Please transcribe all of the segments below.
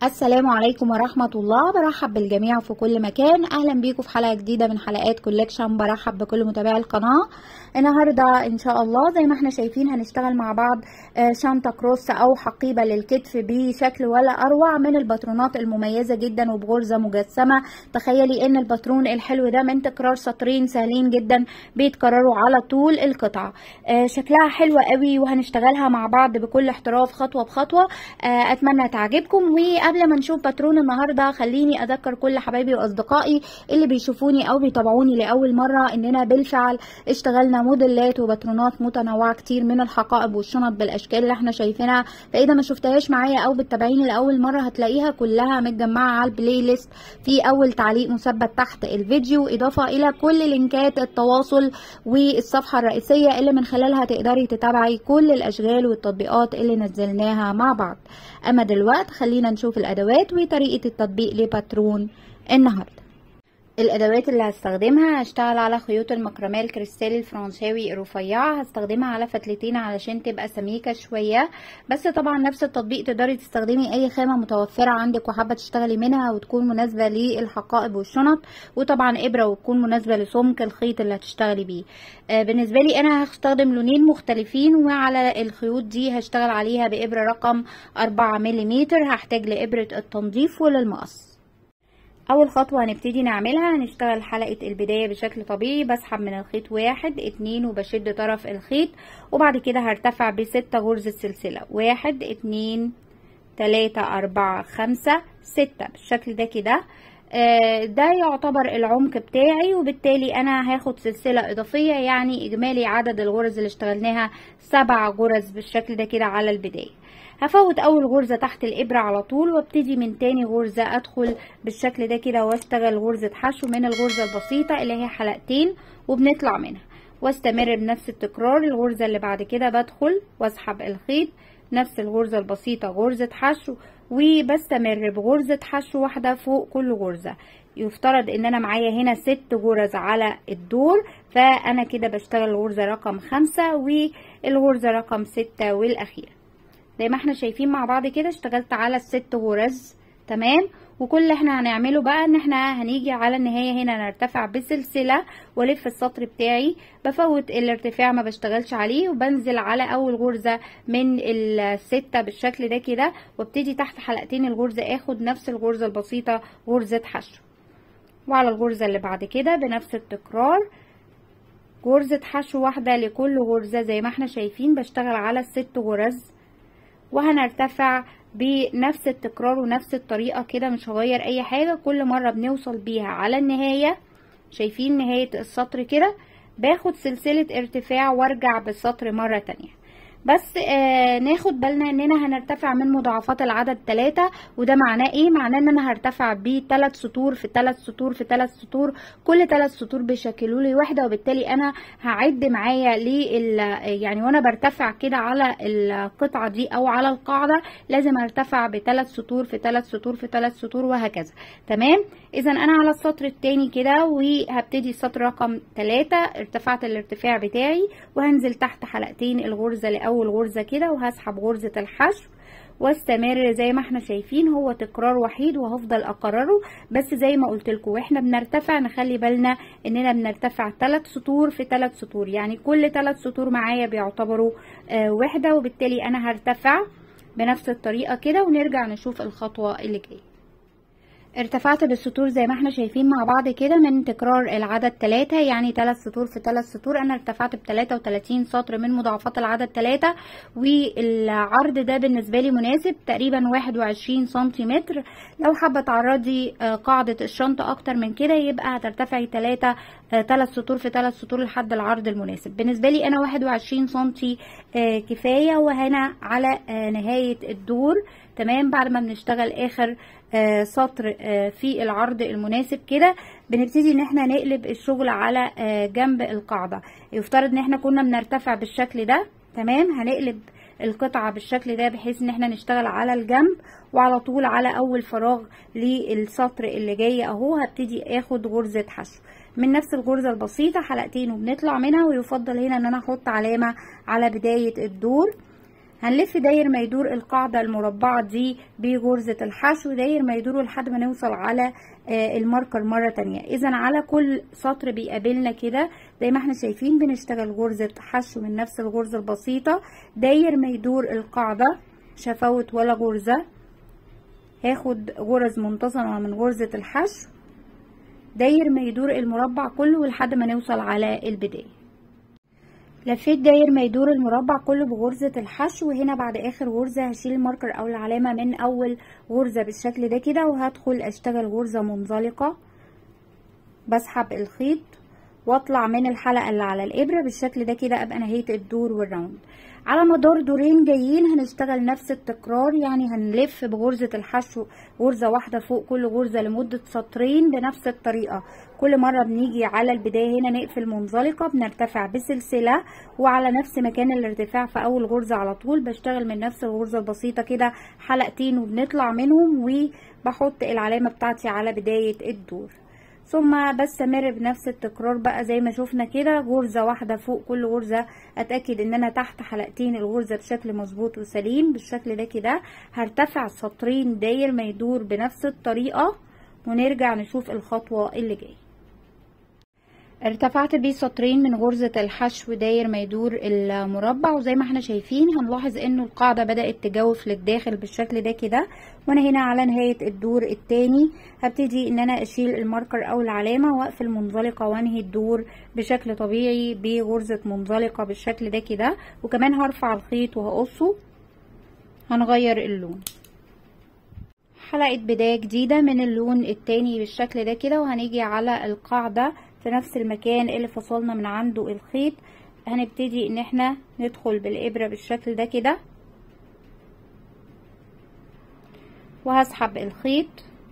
السلام عليكم ورحمة الله. برحب بالجميع في كل مكان. اهلا بيكم في حلقة جديدة من حلقات كولكشن. برحب بكل متابعي القناة. النهاردة ان شاء الله زي ما احنا شايفين هنشتغل مع بعض شنطة كروس او حقيبة للكتف بشكل ولا اروع من الباترونات المميزة جدا وبغرزة مجسمة. تخيلي ان الباترون الحلو ده من تكرار سطرين سهلين جدا بيتكرروا على طول القطعة. شكلها حلو قوي وهنشتغلها مع بعض بكل احتراف خطوة بخطوة. اتمنى تعجبكم. قبل ما نشوف باترون النهارده خليني اذكر كل حبايبي واصدقائي اللي بيشوفوني او بيتابعوني لاول مره اننا بالفعل اشتغلنا موديلات وباترونات متنوعه كتير من الحقائب والشنط بالاشكال اللي احنا شايفينها. فاذا ما شفتهاش معايا او بتتابعيني لاول مره هتلاقيها كلها متجمعه على البلاي ليست في اول تعليق مثبت تحت الفيديو، اضافه الى كل لينكات التواصل والصفحه الرئيسيه اللي من خلالها تقدري تتابعي كل الاشغال والتطبيقات اللي نزلناها مع بعض. اما دلوقتي خلينا نشوف الادوات وطريقه التطبيق لباترون النهارده. الادوات اللي هستخدمها هشتغل على خيوط المكرميه الكريستال الفرنساوي الرفيعه. هستخدمها على فتلتين علشان تبقى سميكه شويه، بس طبعا نفس التطبيق تقدري تستخدمي اي خامه متوفره عندك وحابه تشتغلي منها وتكون مناسبه للحقائب والشنط، وطبعا ابره وتكون مناسبه لسمك الخيط اللي هتشتغلي بيه. بالنسبه لي انا هستخدم لونين مختلفين، وعلى الخيوط دي هشتغل عليها بابره رقم 4 ملم. هحتاج لابره التنظيف وللمقص. اول خطوة هنبتدي نعملها هنشتغل حلقة البداية بشكل طبيعي. بسحب من الخيط 1 2 وبشد طرف الخيط، وبعد كده هرتفع ب6 غرزة سلسلة 1 2 3 4 5 6 بالشكل ده كده. ده يعتبر العمق بتاعي، وبالتالي انا هاخد سلسلة اضافية، يعني اجمالي عدد الغرز اللي اشتغلناها 7 غرز بالشكل ده كده على البداية. هفوت اول غرزة تحت الابرة على طول، وابتدي من تاني غرزة ادخل بالشكل ده كده واشتغل غرزة حشو من الغرزة البسيطة اللي هي حلقتين وبنطلع منها، واستمر بنفس التكرار. الغرزة اللي بعد كده بدخل واسحب الخيط، نفس الغرزة البسيطة غرزة حشو، وبستمر بغرزة حشو واحدة فوق كل غرزة. يفترض ان انا معايا هنا 6 غرز على الدور، فانا كده بشتغل غرزة رقم 5 والغرزة رقم 6 والاخيرة. زي ما احنا شايفين مع بعض كده اشتغلت على ال6 غرز تمام. وكل اللي احنا هنعمله بقى ان احنا هنيجي على النهاية هنا نرتفع بسلسلة والف السطر بتاعي. بفوت الارتفاع ما بشتغلش عليه، وبنزل على اول غرزة من ال6 بالشكل ده كده، وابتدي تحت حلقتين الغرزة اخد نفس الغرزة البسيطة غرزة حشو، وعلى الغرزة اللي بعد كده بنفس التكرار غرزة حشو واحدة لكل غرزة. زي ما احنا شايفين بشتغل على ال6 غرز، وهنرتفع بنفس التكرار ونفس الطريقة كده، مش هغير اي حاجة. كل مرة بنوصل بيها على النهاية، شايفين نهاية السطر كده، باخد سلسلة ارتفاع وارجع بالسطر مرة تانية. بس ناخد بالنا اننا هنرتفع من مضاعفات العدد 3، وده معناه ايه؟ معناه ان انا هرتفع ب3 سطور في 3 سطور في 3 سطور، كل 3 سطور بيشكلوا لي وحده، وبالتالي انا هعد معايا يعني وانا برتفع كده على القطعه دي او على القاعده لازم ارتفع ب3 سطور في 3 سطور في 3 سطور وهكذا تمام. اذا انا على السطر الثاني كده، وهبتدي السطر رقم 3 ارتفعت الارتفاع بتاعي، وهنزل تحت حلقتين الغرزه اول غرزة كده، وهسحب غرزة الحشو واستمر زي ما احنا شايفين. هو تكرار وحيد وهفضل اكرره، بس زي ما قلت لكم واحنا بنرتفع نخلي بالنا اننا بنرتفع 3 سطور في 3 سطور، يعني كل 3 سطور معايا بيعتبروا وحدة، وبالتالي انا هرتفع بنفس الطريقة كده. ونرجع نشوف الخطوة اللي جاية. ارتفعت بالسطور زي ما احنا شايفين مع بعض كده من تكرار العدد 3، يعني 3 سطور في 3 سطور. انا ارتفعت ب33 سطر من مضاعفات العدد 3، والعرض ده بالنسبة لي مناسب تقريبا 21 سنتيمتر. لو حابة تعرضي قاعدة الشنطة اكتر من كده يبقى هترتفعي 3 سطور في 3 سطور لحد العرض المناسب. بالنسبة لي انا 21 سنتي كفاية. وهنا على نهاية الدور تمام، بعد ما بنشتغل اخر سطر في العرض المناسب كده، بنبتدي ان احنا نقلب الشغل على جنب القاعدة. يفترض ان احنا كنا بنرتفع بالشكل ده تمام، هنقلب القطعة بالشكل ده بحيث ان احنا نشتغل على الجنب، وعلى طول على اول فراغ للسطر اللي جاي اهو هبتدي اخد غرزة حشو من نفس الغرزة البسيطة حلقتين وبنطلع منها. ويفضل هنا ان انا احط علامة على بداية الدور. هنلف داير ما يدور القاعدة المربعة دي بغرزة الحشو، داير ما يدور لحد ما نوصل على الماركر مرة تانية. اذا على كل سطر بيقابلنا كده زي ما احنا شايفين بنشتغل غرزة حشو من نفس الغرزة البسيطة، داير ما يدور القاعدة، مش هفوت ولا غرزة، هاخد غرز منتظمة من غرزة الحشو، داير ما يدور المربع كله لحد ما نوصل على البداية. لفيت داير ما يدور المربع كله بغرزة الحشو، وهنا بعد اخر غرزة هشيل الماركر او العلامة من اول غرزة بالشكل ده كده، وهدخل اشتغل غرزة منزلقة، بسحب الخيط واطلع من الحلقة اللي على الابرة بالشكل ده كده، ابقى نهاية الدور والراوند. على مدار دورين جايين هنشتغل نفس التكرار، يعني هنلف بغرزة الحشو غرزة واحدة فوق كل غرزة لمدة سطرين بنفس الطريقة. كل مرة بنيجي على البداية هنا نقفل منزلقة، بنرتفع بسلسلة، وعلى نفس مكان الارتفاع في اول غرزة على طول بشتغل من نفس الغرزة البسيطة كده حلقتين وبنطلع منهم، وبحط العلامة بتاعتي على بداية الدور. ثم بستمر بنفس التكرار بقى زي ما شفنا كده، غرزة واحدة فوق كل غرزة، اتأكد ان انا تحت حلقتين الغرزة بشكل مظبوط وسليم بالشكل ده كده. هرتفع سطرين داير ما يدور بنفس الطريقة، ونرجع نشوف الخطوة اللي جاية. ارتفعت بيه سطرين من غرزة الحشو داير ما يدور المربع، وزي ما احنا شايفين هنلاحظ انه القاعدة بدأت تجوف للداخل بالشكل ده كده. وانا هنا على نهاية الدور التاني هبتدي ان انا اشيل الماركر او العلامة واقفل منزلقة وانهي الدور بشكل طبيعي بغرزة منزلقة بالشكل ده كده، وكمان هرفع الخيط وهقصه. هنغير اللون، حلقة بداية جديدة من اللون التاني بالشكل ده كده، وهنيجي على القاعدة في نفس المكان اللي فصلنا من عنده الخيط. هنبتدي ان احنا ندخل بالابرة بالشكل ده كده، وهسحب الخيط.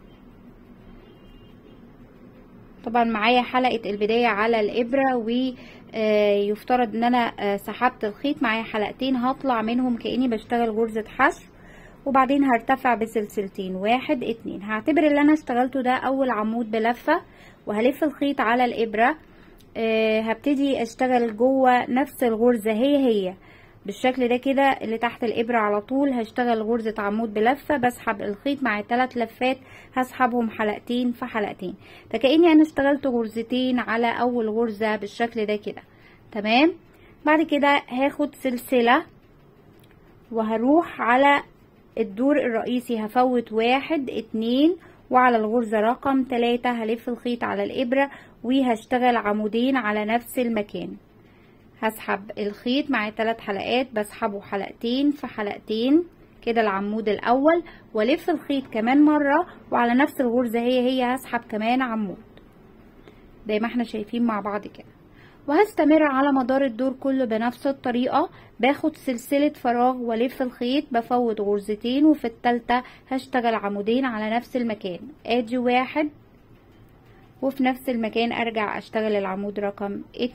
طبعا معايا حلقة البداية على الابرة، ويفترض ان انا سحبت الخيط معايا حلقتين هطلع منهم كأني بشتغل غرزة حشو، وبعدين هرتفع بسلسلتين 1 2. هعتبر اللي انا اشتغلته ده اول عمود بلفة، وهلف الخيط على الابرة. هبتدي اشتغل جوه نفس الغرزة هي بالشكل ده كده اللي تحت الابرة على طول. هشتغل غرزة عمود بلفة، بسحب الخيط مع 3 لفات، هسحبهم حلقتين في حلقتين، فكأني انا اشتغلت غرزتين على اول غرزة بالشكل ده كده. تمام. بعد كده هاخد سلسلة وهروح على الدور الرئيسي، هفوت 1 2، وعلى الغرزة رقم 3 هلف الخيط على الابرة وهشتغل عمودين على نفس المكان. هسحب الخيط مع 3 حلقات، بسحبه حلقتين في حلقتين كده العمود الاول، والف الخيط كمان مرة، وعلى نفس الغرزة هي هسحب كمان عمود زي ما احنا شايفين مع بعض كده. وهستمر على مدار الدور كله بنفس الطريقة. باخد سلسلة فراغ والف الخيط، بفوت غرزتين، وفي التالتة هشتغل عمودين على نفس المكان. ادي 1، وفي نفس المكان ارجع اشتغل العمود رقم 2.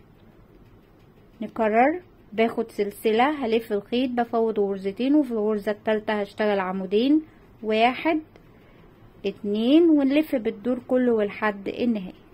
نكرر، باخد سلسلة هلف الخيط، بفوت غرزتين، وفي الغرزة التالتة هشتغل عمودين 1 2، ونلف بالدور كله ولحد النهاية.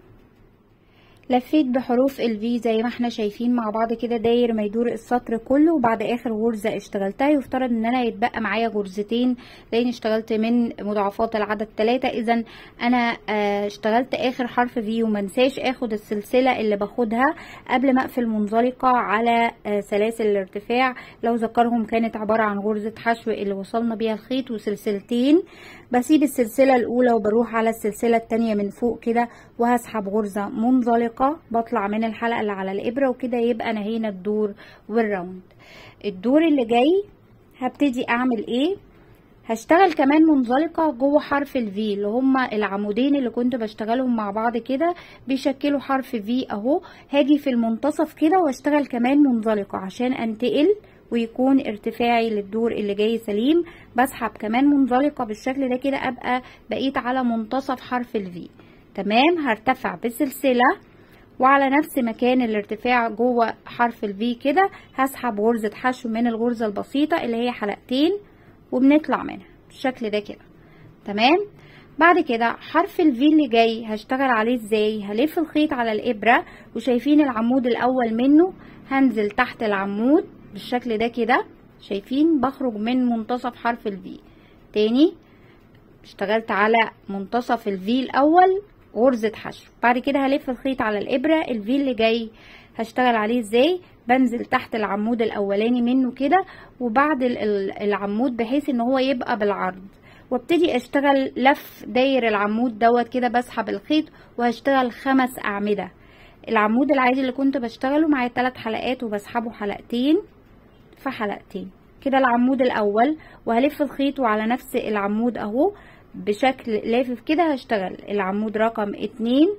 لفيت بحروف الفي زي ما احنا شايفين مع بعض كده داير ما يدور السطر كله، وبعد اخر غرزة اشتغلتها يفترض ان انا يتبقى معايا غرزتين لان اشتغلت من مضاعفات العدد 3. اذا انا اشتغلت اخر حرف في، ومنساش اخد السلسلة اللي باخدها قبل ما اقفل منزلقة على سلاسل الارتفاع. لو ذكرهم كانت عبارة عن غرزة حشو اللي وصلنا بيها الخيط وسلسلتين. بسيب السلسلة الاولى وبروح على السلسلة التانية من فوق كده، وهسحب غرزة منزلقة، بطلع من الحلقة اللي على الابرة، وكده يبقى نهينا الدور والراوند. الدور اللي جاي هبتدي اعمل ايه؟ هشتغل كمان منزلقة جوه حرف الفي، اللي هما العمودين اللي كنت بشتغلهم مع بعض كده بيشكلوا حرف في اهو. هاجي في المنتصف كده واشتغل كمان منزلقة عشان انتقل ويكون ارتفاعي للدور اللي جاي سليم. بسحب كمان منزلقة بالشكل ده كده، ابقى بقيت على منتصف حرف الفي. تمام. هرتفع بسلسلة، وعلى نفس مكان الارتفاع جوه حرف الفي كده هسحب غرزة حشو من الغرزة البسيطة اللي هي حلقتين، وبنطلع منها بالشكل ده كده. تمام. بعد كده حرف الفي اللي جاي هشتغل عليه ازاي؟ هلف الخيط على الابرة، وشايفين العمود الاول منه هنزل تحت العمود بالشكل ده كده، شايفين بخرج من منتصف حرف الفي. تاني اشتغلت على منتصف الفي الاول غرزة حشو، بعد كده هلف الخيط على الابرة. الفي اللي جاي هشتغل عليه ازاي؟ بنزل تحت العمود الاولاني منه كده وبعد العمود بحيث ان هو يبقى بالعرض، وابتدي اشتغل لف داير العمود دوت كده. بسحب الخيط وهشتغل 5 اعمدة. العمود العادي اللي كنت بشتغله معايا 3 حلقات وبسحبه حلقتين في حلقتين كده العمود الاول، وهلف الخيط وعلى نفس العمود اهو بشكل لافف كده هشتغل العمود رقم 2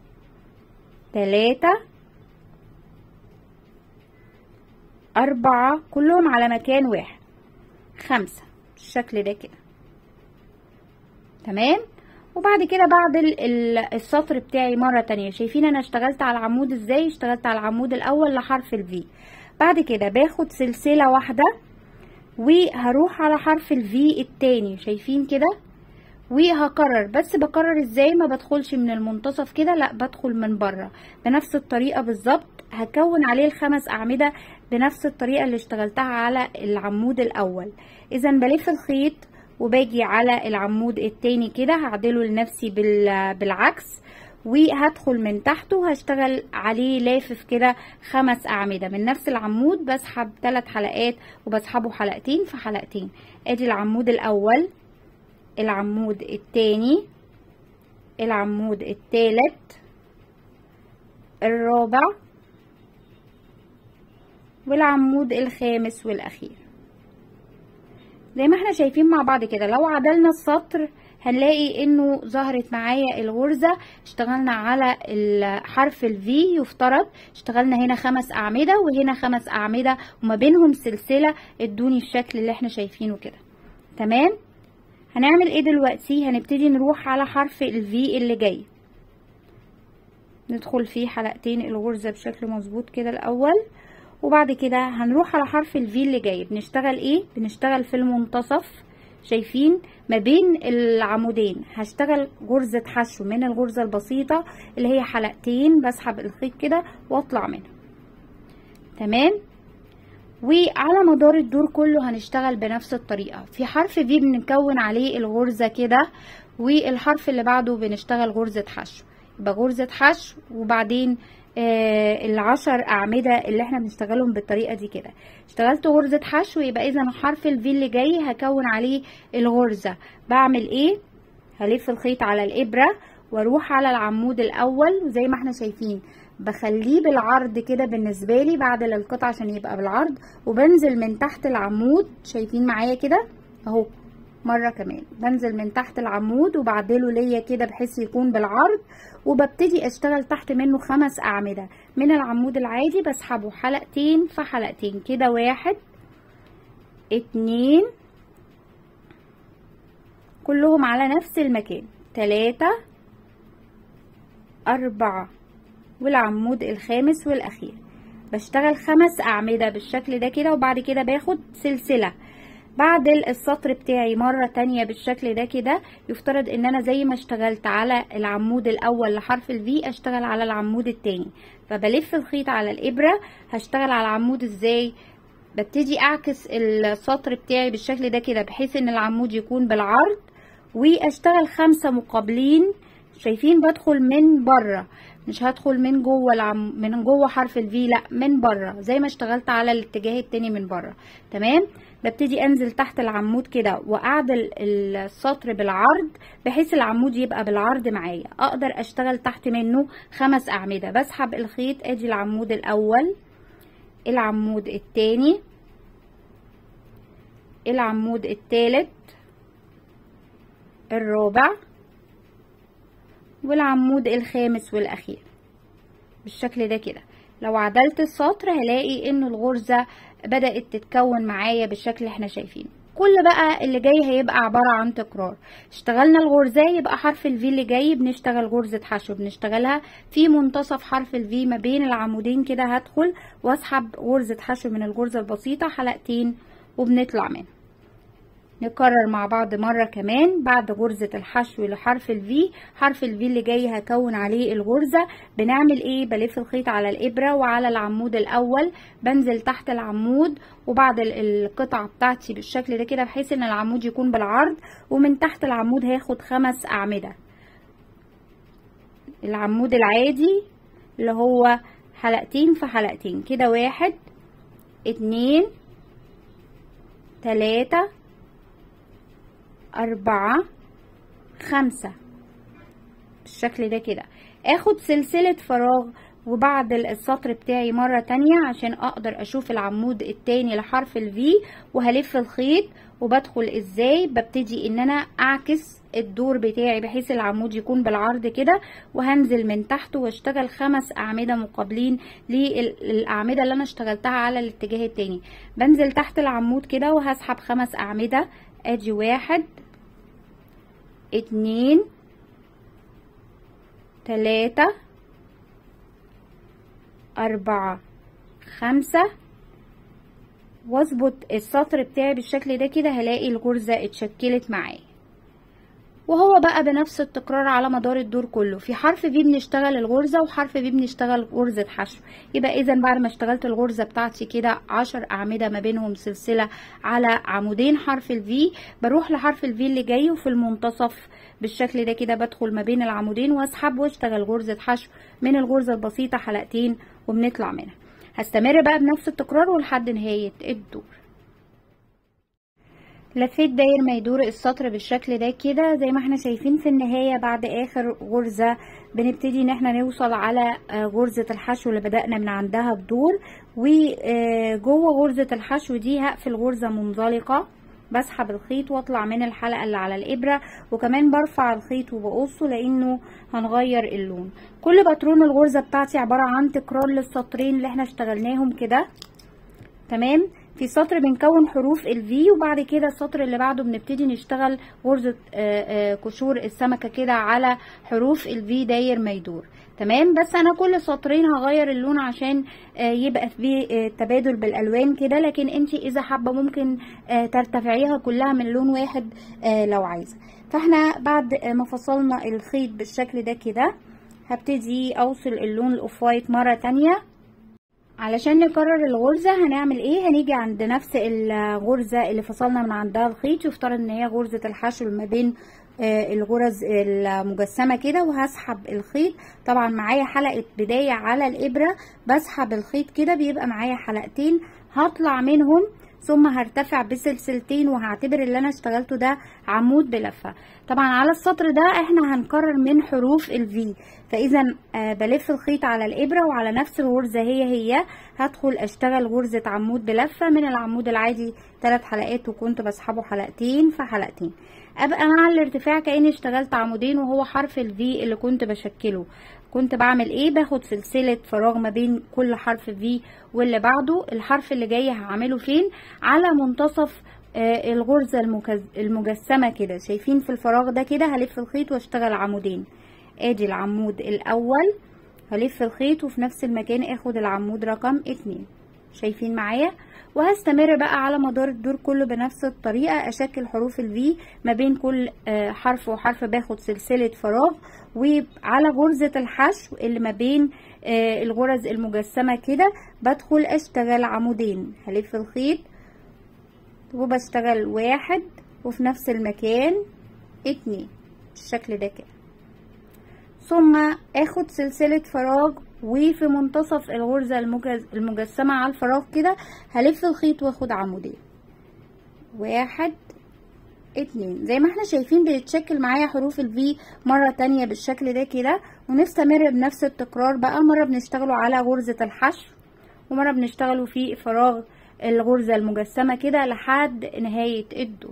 3 4 كلهم على مكان واحد 5 بالشكل ده كده. تمام. وبعد كده بعد السطر بتاعي مرة تانية، شايفين انا اشتغلت على العمود ازاي؟ اشتغلت على العمود الاول لحرف الفي، بعد كده باخد سلسلة واحدة وهروح على حرف الفي التاني، شايفين كده؟ وهكرر، بس بكرر ازاي؟ ما بدخلش من المنتصف كده، لا بدخل من بره بنفس الطريقة بالظبط. هكون عليه ال5 اعمدة بنفس الطريقة اللي اشتغلتها على العمود الاول. اذا بلف الخيط وباجي على العمود التاني كده هعدله لنفسي بالعكس، وهدخل من تحته وهشتغل عليه لافف كده 5 اعمدة من نفس العمود. بسحب 3 حلقات وبسحبه حلقتين في حلقتين. ادي العمود الاول، العمود التاني، العمود التالت، الرابع، والعمود الخامس والاخير. زي ما احنا شايفين مع بعض كده. لو عدلنا السطر هنلاقي انه ظهرت معايا الغرزة. اشتغلنا على حرف الفي، يفترض اشتغلنا هنا 5 اعمدة وهنا 5 اعمدة وما بينهم سلسلة ادوني الشكل اللي احنا شايفينه كده. تمام. هنعمل ايه دلوقتي؟ هنبتدي نروح على حرف الفي اللي جاي، ندخل فيه حلقتين الغرزة بشكل مظبوط كده الاول، وبعد كده هنروح على حرف الفي اللي جاي. بنشتغل ايه؟ بنشتغل في المنتصف، شايفين ما بين العمودين هشتغل غرزة حشو من الغرزة البسيطة اللي هي حلقتين، بسحب الخيط كده واطلع منها. تمام. وعلى مدار الدور كله هنشتغل بنفس الطريقة. في حرف في بنكون عليه الغرزة كده، والحرف اللي بعده بنشتغل غرزة حشو، يبقى غرزة حشو وبعدين ال10 اعمدة اللي احنا بنشتغلهم بالطريقة دي كده. اشتغلت غرزة حشو، يبقى اذا حرف الفي اللي جاي هكون عليه الغرزة. بعمل ايه؟ هلف الخيط على الابرة واروح على العمود الاول، وزي ما احنا شايفين بخليه بالعرض كده بالنسبة لي، بعدل القطع عشان يبقى بالعرض، وبنزل من تحت العمود. شايفين معايا كده اهو، مرة كمان بنزل من تحت العمود وبعدله ليا كده بحيث يكون بالعرض، وببتدي اشتغل تحت منه 5 اعمدة من العمود العادي. بسحبه حلقتين في حلقتين كده، 1 2 كلهم على نفس المكان، 3 4 والعمود الخامس والاخير. بشتغل 5 اعمدة بالشكل ده كده، وبعد كده باخد سلسلة بعد السطر بتاعي مرة تانية بالشكل ده كده. يفترض ان انا زي ما اشتغلت على العمود الاول لحرف الفي اشتغل على العمود التاني، فبلف الخيط على الابرة. هشتغل على العمود ازاي؟ ببتدي اعكس السطر بتاعي بالشكل ده كده بحيث ان العمود يكون بالعرض، واشتغل 5 مقابلين. شايفين؟ بدخل من بره، مش هدخل من جوه من جوه حرف الفي، لا من بره زي ما اشتغلت على الاتجاه التاني من بره. تمام. ببتدي انزل تحت العمود كده واعدل السطر بالعرض بحيث العمود يبقى بالعرض معايا، اقدر اشتغل تحت منه 5 اعمدة. بسحب الخيط، ادي العمود الاول، العمود التاني، العمود التالت، الرابع، والعمود الخامس والاخير بالشكل ده كده. لو عدلت السطر هلاقي ان الغرزة بدأت تتكون معايا بالشكل اللي احنا شايفينه. كل بقى اللي جاي هيبقى عبارة عن تكرار. اشتغلنا الغرزة، يبقى حرف الفي اللي جاي بنشتغل غرزة حشو، بنشتغلها في منتصف حرف الفي ما بين العمودين كده. هدخل واسحب غرزة حشو من الغرزة البسيطة حلقتين وبنطلع منها. نكرر مع بعض مرة كمان. بعد غرزة الحشو لحرف الفي، حرف الفي اللي جاي هكون عليه الغرزة. بنعمل ايه؟ بلف الخيط على الابرة وعلى العمود الاول، بنزل تحت العمود وبعد القطعة بتاعتي بالشكل ده كده، بحيث ان العمود يكون بالعرض، ومن تحت العمود هاخد 5 اعمدة. العمود العادي اللي هو حلقتين في حلقتين كده، 1 2 3 4 5 بالشكل ده كده. اخد سلسلة فراغ وبعد السطر بتاعي مرة تانية عشان اقدر اشوف العمود التاني لحرف الفي، وهلف الخيط. وبدخل ازاي؟ ببتدي ان انا اعكس الدور بتاعي بحيث العمود يكون بالعرض كده، وهنزل من تحته واشتغل 5 اعمدة مقابلين للاعمدة اللي انا اشتغلتها على الاتجاه التاني. بنزل تحت العمود كده وهسحب 5 اعمدة. ادي 1 2 3 4 5، واظبط السطر بتاعي بالشكل ده كده، هلاقي الغرزة اتشكلت معايا. وهو بقى بنفس التكرار على مدار الدور كله. في حرف في بنشتغل الغرزة، وحرف في بنشتغل غرزة حشو. يبقى اذا بعد ما اشتغلت الغرزة بتاعتي كده 10 اعمدة ما بينهم سلسلة على عمودين حرف الفي، بروح لحرف الفي اللي جاي، وفي المنتصف بالشكل ده كده بدخل ما بين العمودين واسحب واشتغل غرزة حشو من الغرزة البسيطة حلقتين وبنطلع منها. هستمر بقى بنفس التكرار ولحد نهاية الدور. لفيت داير ما يدور السطر بالشكل ده كده زي ما احنا شايفين. في النهاية بعد اخر غرزة بنبتدي ان احنا نوصل على غرزة الحشو اللي بدأنا من عندها الدور، وجوه غرزة الحشو دي هقفل غرزة منزلقة، بسحب الخيط واطلع من الحلقة اللي على الابرة، وكمان برفع الخيط وبقصه لانه هنغير اللون. كل باترون الغرزة بتاعتي عبارة عن تكرار للسطرين اللي احنا اشتغلناهم كده. تمام. في سطر بنكون حروف الفي، وبعد كده السطر اللي بعده بنبتدي نشتغل غرزة قشور السمكة كده على حروف الفي داير ما يدور. تمام. بس انا كل سطرين هغير اللون عشان يبقى في تبادل بالالوان كده، لكن انتي اذا حابة ممكن ترتفعيها كلها من لون واحد لو عايزة. فاحنا بعد ما فصلنا الخيط بالشكل ده كده هبتدي اوصل اللون الاوف وايت مرة تانية. علشان نكرر الغرزة هنعمل ايه؟ هنيجي عند نفس الغرزة اللي فصلنا من عندها الخيط، يفترض ان هي غرزة الحشو ما بين الغرز المجسمة كده، وهسحب الخيط. طبعا معايا حلقة بداية على الابرة، بسحب الخيط كده بيبقى معايا حلقتين، هطلع منهم ثم هرتفع بسلسلتين، وهعتبر اللي انا اشتغلته ده عمود بلفة. طبعا على السطر ده احنا هنكرر من حروف الفي، فاذا بلف الخيط على الابرة وعلى نفس الغرزة هي هدخل اشتغل غرزة عمود بلفة من العمود العادي 3 حلقات، وكنت بسحبه حلقتين في حلقتين. ابقى مع الارتفاع كأني اشتغلت عمودين، وهو حرف الفي اللي كنت بشكله. كنت بعمل ايه؟ باخد سلسلة فراغ ما بين كل حرف في واللي بعده. الحرف اللي جاي هعمله فين؟ على منتصف الغرزة المجسمة كده. شايفين في الفراغ ده كده هلف الخيط واشتغل عمودين. ادي العمود الاول، هلف الخيط وفي نفس المكان اخد العمود رقم 2. شايفين معايا؟ وهستمر بقى على مدار الدور كله بنفس الطريقة، اشكل حروف الفي ما بين كل حرف وحرف، باخد سلسلة فراغ، وعلى غرزة الحشو اللي ما بين الغرز المجسمة كده بدخل اشتغل عمودين. هلف الخيط وبشتغل 1 وفي نفس المكان 2 بالشكل ده كده، ثم اخد سلسلة فراغ وفي منتصف الغرزة المجسمة على الفراغ كده هلف الخيط واخد عمودين. 1 2. زي ما احنا شايفين بيتشكل معايا حروف الفي مرة تانية بالشكل ده كده. ونستمر بنفس التكرار بقى، مرة بنشتغله على غرزة الحشو ومرة بنشتغله في فراغ الغرزة المجسمة كده لحد نهاية الدور.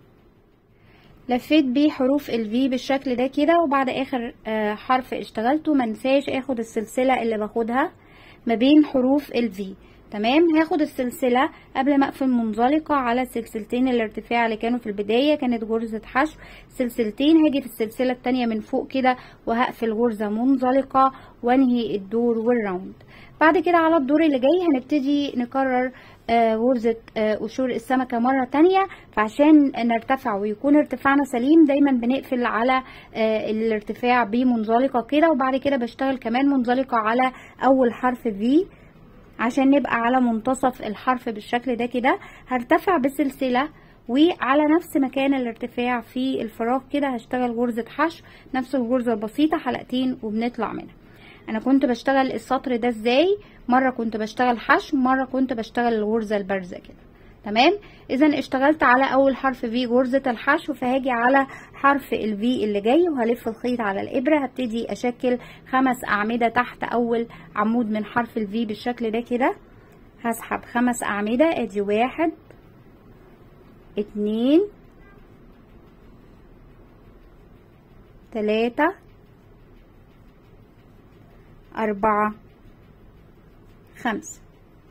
لفيت بيه حروف الفي بالشكل ده كده، وبعد اخر حرف اشتغلته منساش اخد السلسلة اللي باخدها ما بين حروف الفي. تمام. هاخد السلسلة قبل ما اقفل منزلقة على السلسلتين الارتفاع اللي كانوا في البداية، كانت غرزة حشو سلسلتين. هاجي في السلسلة التانية من فوق كده وهقفل غرزة منزلقة وانهي الدور والراوند. بعد كده على الدور اللي جاي هنبتدي نكرر غرزة قشور السمكة مرة تانية. فعشان نرتفع ويكون ارتفاعنا سليم دايما بنقفل على الارتفاع بمنزلقة كده، وبعد كده بشتغل كمان منزلقة على اول حرف في عشان نبقى على منتصف الحرف بالشكل ده كده. هرتفع بسلسلة وعلى نفس مكان الارتفاع في الفراغ كده هشتغل غرزة حشو، نفس الغرزة البسيطة حلقتين وبنطلع منها. انا كنت بشتغل السطر ده ازاي؟ مرة كنت بشتغل حشو، مرة كنت بشتغل الغرزة البارزة كده. تمام. اذا اشتغلت على اول حرف في غرزة الحشو، فهاجي على حرف الفي اللي جاي وهلف الخيط على الابرة، هبتدي اشكل 5 اعمدة تحت اول عمود من حرف الفي بالشكل ده كده. هسحب 5 اعمدة، ادي 1 2 3 4 5.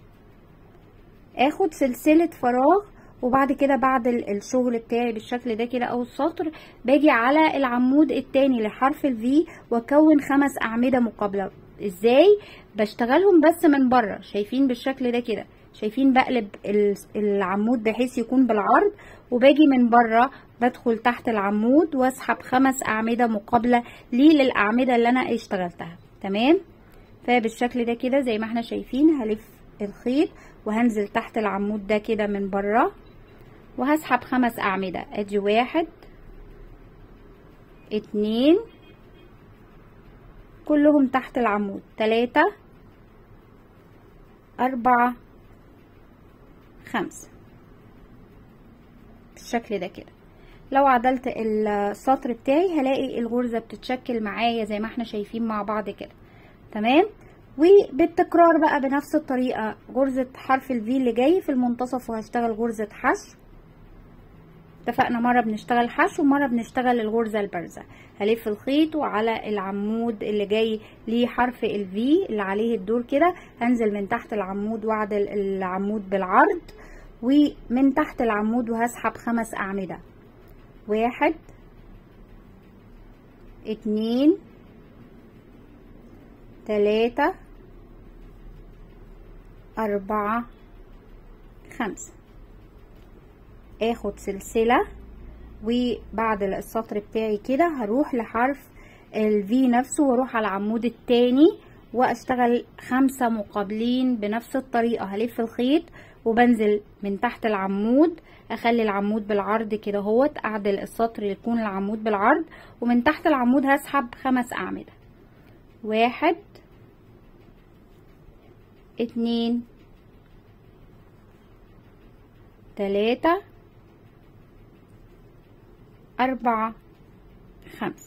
اخد سلسلة فراغ، وبعد كده بعد الشغل بتاعي بالشكل ده كده او السطر باجي على العمود التاني لحرف الفي واكون 5 اعمدة مقابلة. ازاي؟ بشتغلهم بس من بره، شايفين بالشكل ده كده، شايفين بقلب العمود بحيث يكون بالعرض، وباجي من بره بدخل تحت العمود واسحب 5 اعمدة مقابلة للاعمدة اللي انا اشتغلتها. تمام. فبالشكل ده كده زي ما احنا شايفين هلف الخيط وهنزل تحت العمود ده كده من بره وهسحب 5 اعمدة، ادي 1 2 كلهم تحت العمود، 3 4 5 بالشكل ده كده. لو عدلت السطر بتاعي هلاقي الغرزة بتتشكل معايا زي ما احنا شايفين مع بعض كده. تمام. وبالتكرار بقى بنفس الطريقة غرزة حرف الفي اللي جاي في المنتصف وهشتغل غرزة حشو. اتفقنا مرة بنشتغل حشو ومرة بنشتغل الغرزة البارزة. هلف الخيط وعلى العمود اللي جاي ليه حرف الفي اللي عليه الدور كده هنزل من تحت العمود واعدل العمود بالعرض ومن تحت العمود وهسحب 5 اعمدة، 1 2 3 4 5. اخد سلسلة وبعد السطر بتاعي كده هروح لحرف الفي نفسه واروح على العمود التاني واشتغل 5 مقابلين بنفس الطريقة. هلف الخيط وبنزل من تحت العمود، اخلي العمود بالعرض كده اهوت، اعدل السطر يكون العمود بالعرض، ومن تحت العمود هسحب 5 اعمدة، 1 2 3 4 5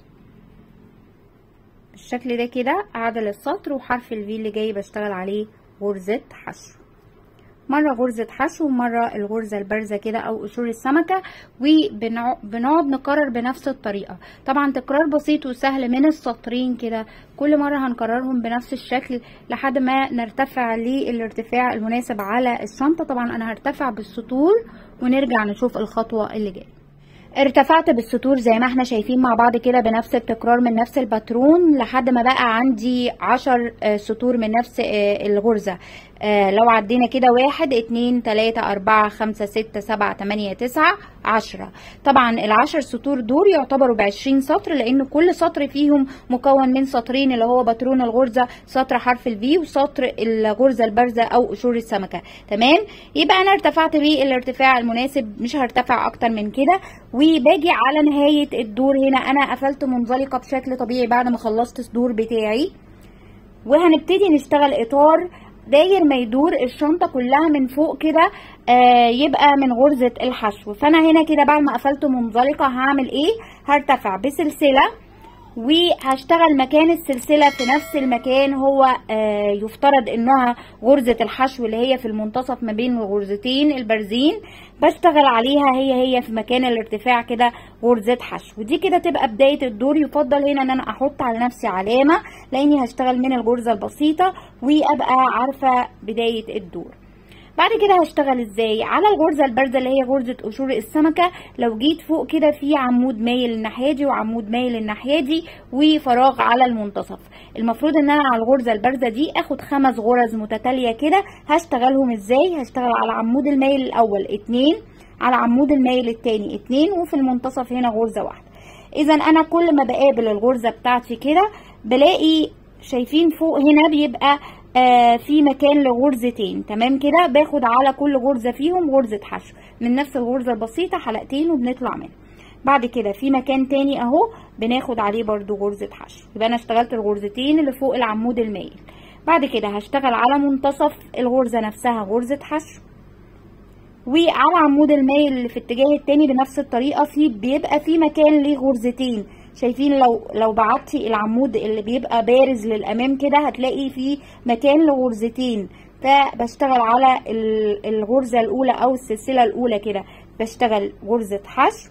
بالشكل ده كده. اعدل السطر وحرف الفي اللي جاي بشتغل عليه غرزة حشو، مرة غرزة حشو ومرة الغرزة البارزة كده او قشور السمكة، وبنقعد نكرر بنفس الطريقة. طبعا تكرار بسيط وسهل من السطرين كده، كل مرة هنكررهم بنفس الشكل لحد ما نرتفع للارتفاع المناسب على الشنطة. طبعا انا هرتفع بالسطور ونرجع نشوف الخطوة اللي جاية. ارتفعت بالسطور زي ما احنا شايفين مع بعض كده بنفس التكرار من نفس الباترون لحد ما بقى عندي 10 سطور من نفس الغرزة. لو عدينا كده 1 2 3 4 5 6 7 8 9 10. طبعا ال10 سطور دول يعتبروا ب20 سطر، لان كل سطر فيهم مكون من سطرين اللي هو باترون الغرزة، سطر حرف الفي وسطر الغرزة البارزة او قشور السمكة. تمام. يبقى انا ارتفعت بالارتفاع المناسب، مش هرتفع اكتر من كده. وباجي على نهاية الدور هنا انا قفلت منزلقة بشكل طبيعي بعد ما خلصت الدور بتاعي، وهنبتدي نشتغل اطار داير ما يدور الشنطة كلها من فوق كده يبقى من غرزة الحشو. فانا هنا كده بعد ما قفلت منزلقة هعمل ايه؟ هرتفع بسلسلة وهشتغل مكان السلسلة في نفس المكان هو يفترض انها غرزة الحشو اللي هي في المنتصف ما بين الغرزتين البارزين، بشتغل عليها هي في مكان الارتفاع كده غرزة حشو. ودي كده تبقى بداية الدور. يفضل هنا ان انا احط على نفسي علامة لاني هشتغل من الغرزة البسيطة وابقى عارفة بداية الدور. بعد كده هشتغل ازاي؟ على الغرزه البارزه اللي هي غرزه قشور السمكه. لو جيت فوق كده في عمود مايل الناحيه دي وعمود مايل الناحيه دي وفراغ على المنتصف، المفروض ان انا على الغرزه البارزه دي اخد 5 غرز متتاليه كده. هشتغلهم ازاي؟ هشتغل على عمود المايل الاول 2، على عمود المايل التاني 2، وفي المنتصف هنا غرزه واحده. اذا انا كل ما بقابل الغرزه بتاعتي كده بلاقي، شايفين فوق هنا بيبقى في مكان لغرزتين، تمام كده. باخد على كل غرزه فيهم غرزه حشو من نفس الغرزه البسيطه، حلقتين وبنطلع منها. بعد كده في مكان تاني اهو بناخد عليه برضو غرزه حشو، يبقى انا اشتغلت الغرزتين اللي فوق العمود المايل. بعد كده هشتغل على منتصف الغرزه نفسها غرزه حشو، وعلى عمود المايل اللي في الاتجاه التاني بنفس الطريقه بيبقى في مكان ليه غرزتين. شايفين لو بعدتي العمود اللي بيبقى بارز للامام كده هتلاقي فيه مكان لغرزتين، فبشتغل على الغرزه الاولى او السلسله الاولى كده بشتغل غرزه حشو،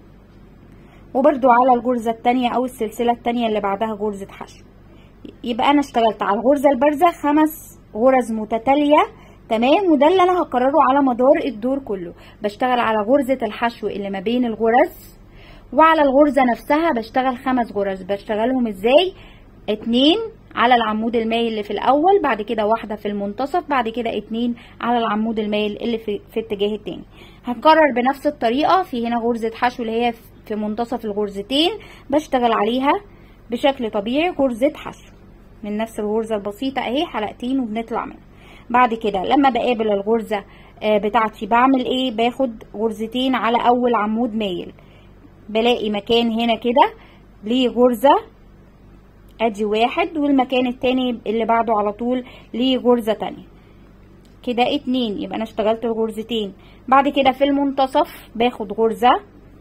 وبرده على الغرزه الثانيه او السلسله الثانيه اللي بعدها غرزه حشو. يبقى انا اشتغلت على الغرزه البارزه 5 غرز متتاليه، تمام. وده اللي انا هكرره على مدار الدور كله. بشتغل على غرزه الحشو اللي ما بين الغرز، وعلى الغرزه نفسها بشتغل 5 غرز. بشتغلهم ازاي؟ 2 على العمود المايل اللي في الاول، بعد كده واحده في المنتصف، بعد كده 2 على العمود المايل اللي في الاتجاه التاني. هنكرر بنفس الطريقه. في هنا غرزه حشو اللي هي في منتصف الغرزتين بشتغل عليها بشكل طبيعي غرزه حشو من نفس الغرزه البسيطه اهي، حلقتين وبنطلع منها. بعد كده لما بقابل الغرزه بتاعتي بعمل ايه؟ باخد غرزتين على اول عمود مايل، بلاقي مكان هنا كده ليه غرزة، ادي واحد، والمكان التاني اللي بعده على طول ليه غرزة تانية كده 2، يبقى انا اشتغلت الغرزتين. بعد كده في المنتصف باخد غرزة،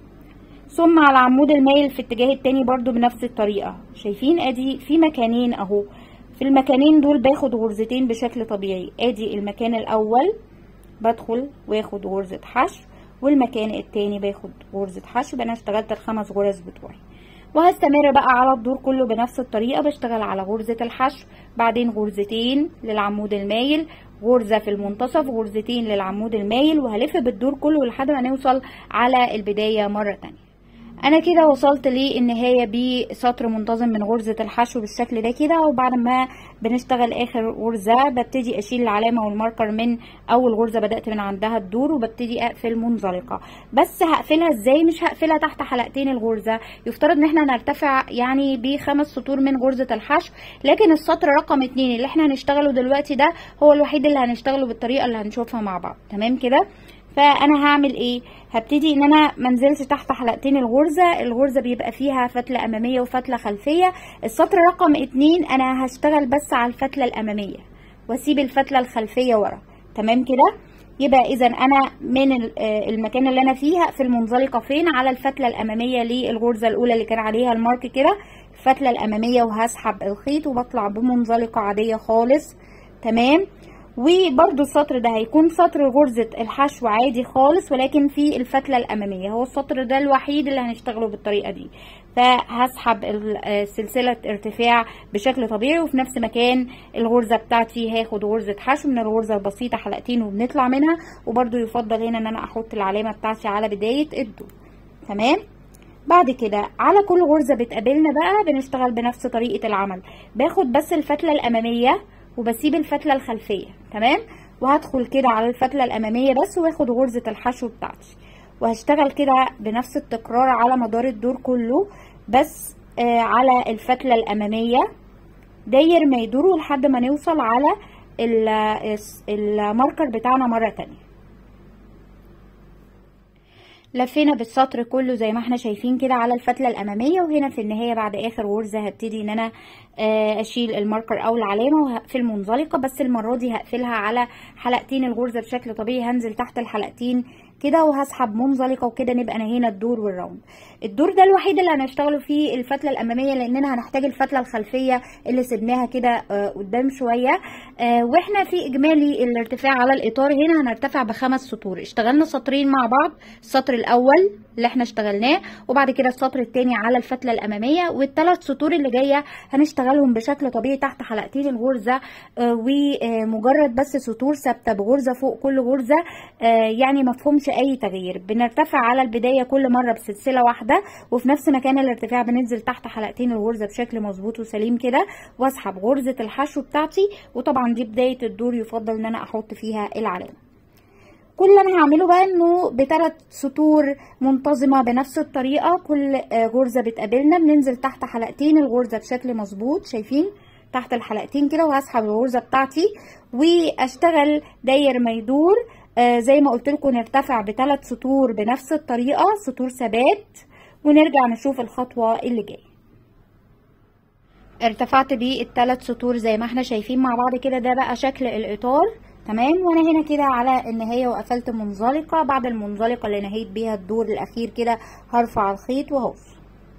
ثم على عمود المايل في الاتجاه التاني برضو بنفس الطريقة. شايفين ادي في مكانين اهو، في المكانين دول باخد غرزتين بشكل طبيعي. ادي المكان الاول بدخل واخد غرزة حشو، والمكان التاني باخد غرزة حشو. يبقى انا اشتغلت ال5 غرز بتوعي، وهستمر بقى على الدور كله بنفس الطريقة. بشتغل على غرزة الحشو، بعدين غرزتين للعمود المايل، غرزة في المنتصف، غرزتين للعمود المايل، وهلف بالدور كله لحد ما نوصل على البداية مرة تانية. انا كده وصلت للنهايه بسطر منتظم من غرزه الحشو بالشكل ده كده. وبعد ما بنشتغل اخر غرزه ببتدي اشيل العلامه والماركر من اول غرزه بدات من عندها الدور، وببتدي اقفل منزلقه. بس هقفلها ازاي؟ مش هقفلها تحت حلقتين الغرزه. يفترض ان احنا نرتفع يعني ب5 سطور من غرزه الحشو، لكن السطر رقم 2 اللي احنا هنشتغله دلوقتي ده هو الوحيد اللي هنشتغله بالطريقه اللي هنشوفها مع بعض، تمام كده. فانا هعمل ايه؟ هبتدي ان انا منزلش تحت حلقتين الغرزه بيبقى فيها فتله اماميه وفتله خلفيه. السطر رقم 2 انا هشتغل بس على الفتله الاماميه واسيب الفتله الخلفيه ورا، تمام كده. يبقى اذا انا من المكان اللي انا فيه هقفل منزلقه فين؟ على الفتله الاماميه للغرزه الاولى اللي كان عليها المارك كده، الفتله الاماميه، وهسحب الخيط وبطلع بمنزلقه عاديه خالص، تمام. وبرده السطر ده هيكون سطر غرزة الحشو عادي خالص، ولكن في الفتلة الأمامية. هو السطر ده الوحيد اللي هنشتغله بالطريقة دي. فهسحب سلسلة ارتفاع بشكل طبيعي، وفي نفس مكان الغرزة بتاعتي هاخد غرزة حشو من الغرزة البسيطة حلقتين وبنطلع منها. وبرده يفضل هنا ان انا احط العلامة بتاعتي على بداية الدور، تمام. بعد كده على كل غرزة بتقابلنا بقى بنشتغل بنفس طريقة العمل. باخد بس الفتلة الأمامية وبسيب الفتله الخلفيه، تمام. وهدخل كده على الفتله الاماميه بس واخد غرزه الحشو بتاعتي، وهشتغل كده بنفس التكرار على مدار الدور كله، بس على الفتله الاماميه داير ما يدوروا لحد ما نوصل على الماركر بتاعنا مره تانية. لفينا بالسطر كله زي ما احنا شايفين كده على الفتله الاماميه، وهنا في النهايه بعد اخر غرزه هبتدي ان انا اشيل الماركر او العلامه وهقفل منزلقه. بس المره دي هقفلها على حلقتين الغرزه بشكل طبيعي، هنزل تحت الحلقتين كده، وهسحب منزلقه وكده نبقى نهينا الدور والراوند. الدور ده الوحيد اللي هنشتغله فيه الفتله الاماميه، لاننا هنحتاج الفتله الخلفيه اللي سبناها كده قدام شويه. واحنا في اجمالي الارتفاع على الاطار هنا هنرتفع ب5 سطور. اشتغلنا سطرين مع بعض، السطر الاول اللي احنا اشتغلناه وبعد كده السطر الثاني على الفتله الاماميه، والثلاث سطور اللي جايه هنشتغلهم بشكل طبيعي تحت حلقتين الغرزه، ومجرد بس سطور ثابته بغرزه فوق كل غرزه، يعني مفهومش اي تغيير. بنرتفع على البدايه كل مره بسلسله واحده، وفي نفس مكان الارتفاع بننزل تحت حلقتين الغرزه بشكل مظبوط وسليم كده، واسحب غرزه الحشو بتاعتي. وطبعا دي بدايه الدور، يفضل ان انا احط فيها العلامه. كل اللي انا هعمله بقى انه ب3 سطور منتظمه بنفس الطريقه، كل غرزه بتقابلنا بننزل تحت حلقتين الغرزه بشكل مظبوط، شايفين تحت الحلقتين كده، وهسحب الغرزه بتاعتي واشتغل داير ما يدور. زي ما قلت لكم نرتفع ب3 سطور بنفس الطريقه، سطور ثبات، ونرجع نشوف الخطوه اللي جايه. ارتفعت بال3 سطور زي ما احنا شايفين مع بعض كده، ده بقى شكل الاطار. تمام، وانا هنا كده على النهايه وقفلت منزلقه. بعد المنزلقه اللي نهيت بيها الدور الاخير كده هرفع الخيط وهقص.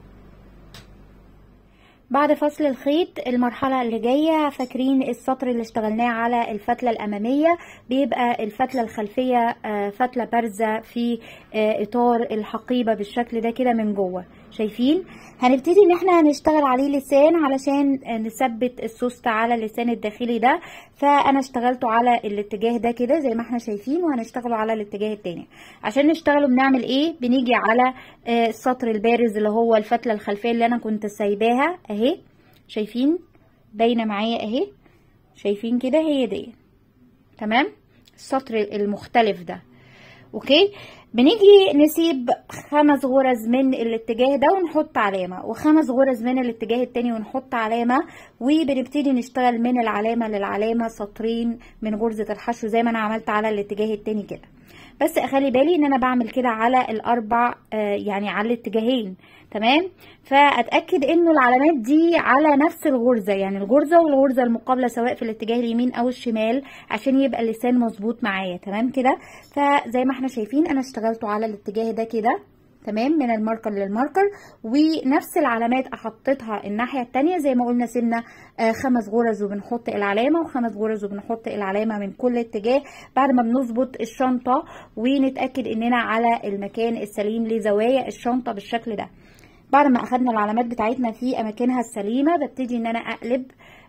بعد فصل الخيط المرحله اللي جايه، فاكرين السطر اللي اشتغلناه على الفتله الاماميه بيبقى الفتله الخلفيه فتله بارزه في اطار الحقيبه بالشكل ده كده من جوه، شايفين؟ هنبتدي ان احنا هنشتغل عليه لسان علشان نثبت السوست على اللسان الداخلي ده. فانا اشتغلته على الاتجاه ده كده زي ما احنا شايفين، وهنشتغله على الاتجاه التاني. عشان نشتغله بنعمل ايه؟ بنيجي على السطر البارز اللي هو الفتله الخلفيه اللي انا كنت سايباها اهي، شايفين باينه معايا اهي، شايفين كده هي دي. تمام، السطر المختلف ده. اوكي، بنيجي نسيب 5 غرز من الاتجاه ده ونحط علامه، و5 غرز من الاتجاه التاني ونحط علامه، وبنبتدي نشتغل من العلامه للعلامه سطرين من غرزه الحشو زي ما انا عملت على الاتجاه التاني كده. بس اخلي بالي ان انا بعمل كده على الاربع يعني على الاتجاهين. تمام، فاتاكد انه العلامات دي على نفس الغرزه، يعني الغرزه والغرزه المقابله سواء في الاتجاه اليمين او الشمال، عشان يبقى اللسان مظبوط معايا. تمام كده، فزي ما احنا شايفين انا اشتغلته على الاتجاه ده كده. تمام، من الماركر للماركر، ونفس العلامات احطتها الناحيه التانيه زي ما قلنا، سيبنا 5 غرز وبنحط العلامه، و5 غرز وبنحط العلامه من كل اتجاه بعد ما بنظبط الشنطه ونتاكد اننا على المكان السليم لزوايا الشنطه بالشكل ده. بعد ما اخدنا العلامات بتاعتنا في اماكنها السليمه، ببتدي ان انا اقلب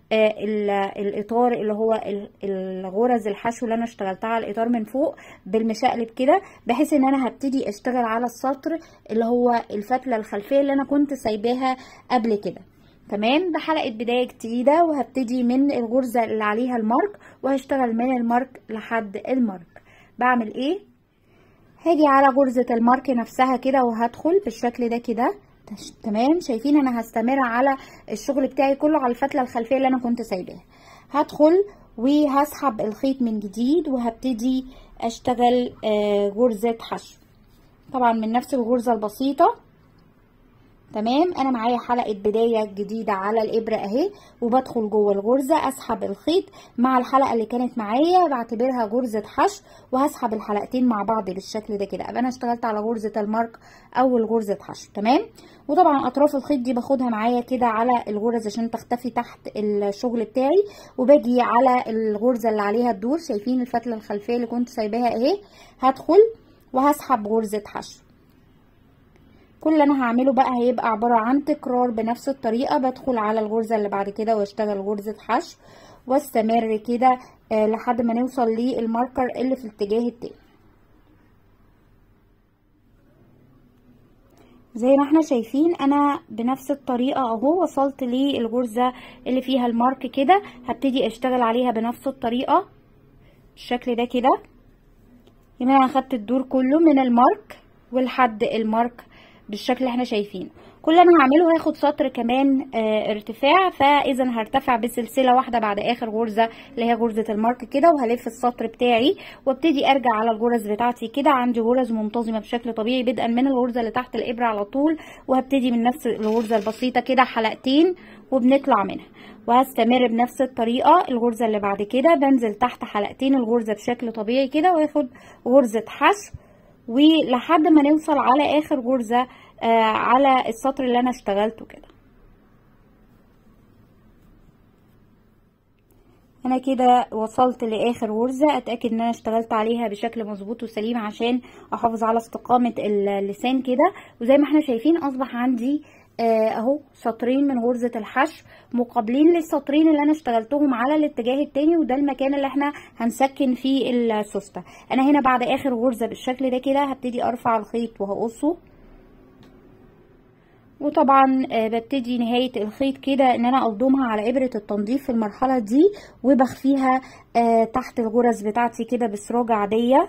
الاطار اللي هو الغرز الحشو اللي انا اشتغلتها على الاطار من فوق بالمشقلب كده، بحيث ان انا هبتدي اشتغل على السطر اللي هو الفتله الخلفيه اللي انا كنت سايباها قبل كده. تمام، بحلقه بدايه جديده، وهبتدي من الغرزه اللي عليها المارك وهشتغل من المارك لحد المارك. بعمل ايه؟ هاجي على غرزه المارك نفسها كده وهدخل بالشكل ده كده. تمام، شايفين انا هستمر على الشغل بتاعي كله على الفتله الخلفيه اللي انا كنت سايباها. هدخل وهسحب الخيط من جديد وهبتدي اشتغل غرزه حشو، طبعا من نفس الغرزه البسيطه. تمام، انا معايا حلقه بدايه جديده على الابره اهي، وبدخل جوه الغرزه اسحب الخيط مع الحلقه اللي كانت معايا، بعتبرها غرزه حشو، وهسحب الحلقتين مع بعض بالشكل ده كده، ابقى انا اشتغلت على غرزه المارك اول غرزه حشو. تمام، وطبعا اطراف الخيط دي باخدها معايا كده على الغرز عشان تختفي تحت الشغل بتاعي، وباجي على الغرزه اللي عليها الدور، شايفين الفتله الخلفيه اللي كنت سايباها اهي، هدخل وهسحب غرزه حشو. كل اللي انا هعمله بقى هيبقى عبارة عن تكرار بنفس الطريقة، بدخل على الغرزة اللي بعد كده واشتغل غرزة حشو، واستمر كده لحد ما نوصل للماركر اللي في الاتجاه التاني. زي ما احنا شايفين انا بنفس الطريقة اهو وصلت للغرزة اللي فيها المارك كده، هبتدي اشتغل عليها بنفس الطريقة بالشكل ده كده. يبقى انا اخدت الدور كله من المارك ولحد المارك بالشكل اللي احنا شايفينه. كل اللي انا هعمله هاخد سطر كمان ارتفاع، فاذا هرتفع بسلسله واحده بعد اخر غرزه اللي هي غرزه المارك كده، وهلف السطر بتاعي وابتدي ارجع على الغرز بتاعتي كده. عندي غرز منتظمه بشكل طبيعي بدءا من الغرزه اللي تحت الابره على طول، وهبتدي من نفس الغرزه البسيطه كده حلقتين وبنطلع منها، وهستمر بنفس الطريقه. الغرزه اللي بعد كده بنزل تحت حلقتين الغرزه بشكل طبيعي كده، واخد غرزه حشو ولحد ما نوصل على اخر غرزة على السطر اللي انا اشتغلته كده. انا كده وصلت لاخر غرزة، اتأكد ان انا اشتغلت عليها بشكل مظبوط وسليم عشان احافظ على استقامة اللسان كده. وزي ما احنا شايفين اصبح عندي اهو سطرين من غرزة الحشو مقابلين للسطرين اللي انا اشتغلتهم على الاتجاه التاني، وده المكان اللي احنا هنسكن فيه السوستة. انا هنا بعد اخر غرزة بالشكل ده كده هبتدي ارفع الخيط وهقصه، وطبعا ببتدي نهاية الخيط كده ان انا اضمها على ابرة التنظيف في المرحلة دي، وبخفيها تحت الغرز بتاعتي كده بسراجة عادية.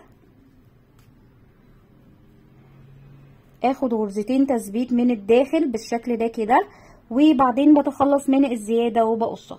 اخد غرزتين تثبيت من الداخل بالشكل ده كده، وبعدين بتخلص من الزيادة وبقصها.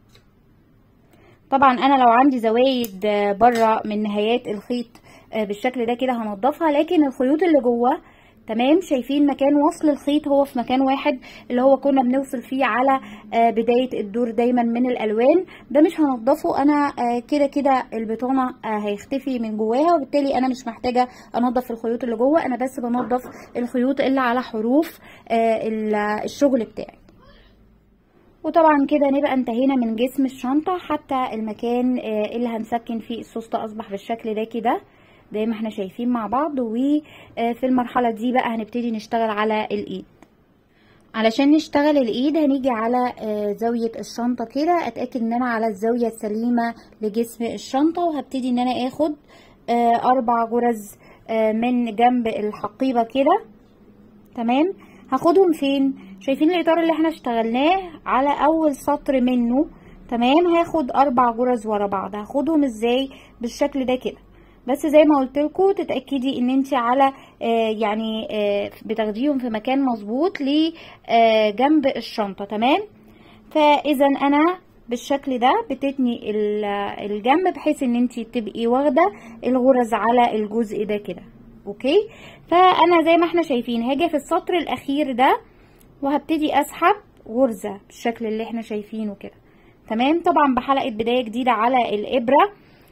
طبعا انا لو عندي زوايد بره من نهايات الخيط بالشكل ده كده هنضفها، لكن الخيوط اللي جوه تمام. شايفين مكان وصل الخيط هو في مكان واحد اللي هو كنا بنوصل فيه على بداية الدور دايما من الالوان، ده مش هنضفه انا. كده كده البطانة هيختفي من جواها، وبالتالي انا مش محتاجة انضف الخيوط اللي جوه، انا بس بنضف الخيوط اللي على حروف الشغل بتاعي. وطبعا كده نبقى انتهينا من جسم الشنطة، حتى المكان اللي هنسكن فيه السوستة اصبح بالشكل ده كده زي ما احنا شايفين مع بعض. وفي المرحلة دي بقى هنبتدي نشتغل على الايد. علشان نشتغل الايد هنيجي على زاوية الشنطة كده، اتأكد ان انا على الزاوية السليمة لجسم الشنطة، وهبتدي ان انا اخد 4 غرز من جنب الحقيبة كده تمام. هاخدهم فين؟ شايفين الاطار اللي احنا اشتغلناه على اول سطر منه تمام. هاخد 4 غرز ورا بعض. هاخدهم ازاي؟ بالشكل ده كده، بس زي ما قلت لكم تتاكدي ان انت على يعني بتاخديهم في مكان مظبوط لجنب الشنطه تمام. فاذا انا بالشكل ده بتتني الجنب بحيث ان انت تبقي واخده الغرز على الجزء ده كده اوكي. فانا زي ما احنا شايفين هاجي في السطر الاخير ده وهبتدي اسحب غرزه بالشكل اللي احنا شايفينه كده تمام. طبعا بحلقه بدايه جديده على الابره،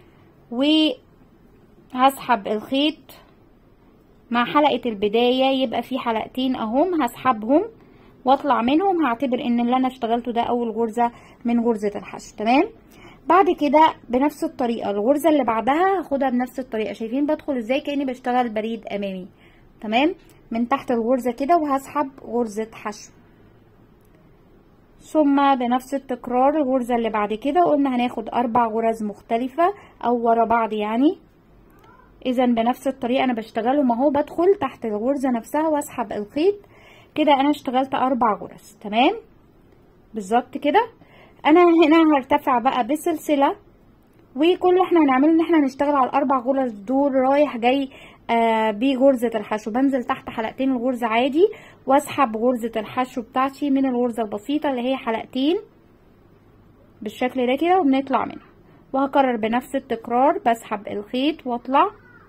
وهسحب الخيط مع حلقه البدايه، يبقى في حلقتين اهم هسحبهم واطلع منهم. هعتبر ان اللي انا اشتغلته ده اول غرزه من غرزه الحشو تمام. بعد كده بنفس الطريقه الغرزه اللي بعدها هاخدها بنفس الطريقه. شايفين بدخل ازاي؟ كاني بشتغل بريد امامي تمام. من تحت الغرزه كده وهسحب غرزه حشو، ثم بنفس التكرار الغرزه اللي بعد كده قلنا هناخد 4 غرز مختلفه او ورا بعض يعني. اذا بنفس الطريقه انا بشتغلهم اهو. بدخل تحت الغرزه نفسها واسحب الخيط كده. انا اشتغلت 4 غرز تمام بالظبط كده. انا هنا هرتفع بقى بسلسله، وكل اللي احنا هنعمله ان احنا هنشتغل على ال4 غرز دول رايح جاي بغرزه الحشو. بنزل تحت حلقتين الغرزه عادي واسحب غرزه الحشو بتاعتي من الغرزه البسيطه اللي هي حلقتين بالشكل ده كده، وبنطلع منها. وهكرر بنفس التكرار بسحب الخيط واطلع